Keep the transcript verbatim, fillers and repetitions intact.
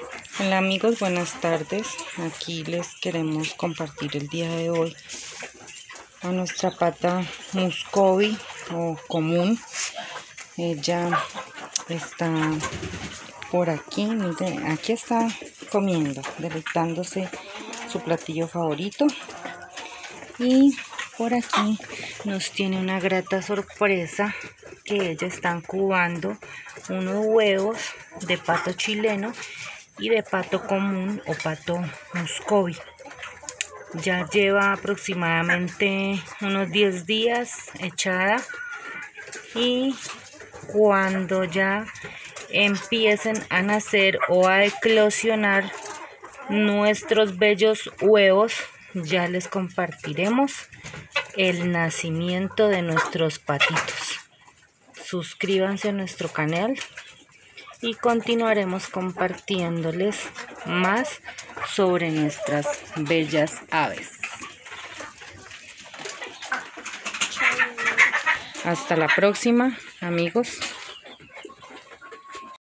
Hola amigos, buenas tardes. Aquí les queremos compartir el día de hoy a nuestra pata muscovi o común. Ella está por aquí, miren, aquí está comiendo, deleitándose su platillo favorito. Y por aquí nos tiene una grata sorpresa que ella está incubando unos huevos de pato chileno y de pato común o pato muscovi. Ya lleva aproximadamente unos diez días echada, y cuando ya empiecen a nacer o a eclosionar nuestros bellos huevos, ya les compartiremos el nacimiento de nuestros patitos. Suscríbanse a nuestro canal y continuaremos compartiéndoles más sobre nuestras bellas aves. Hasta la próxima, amigos.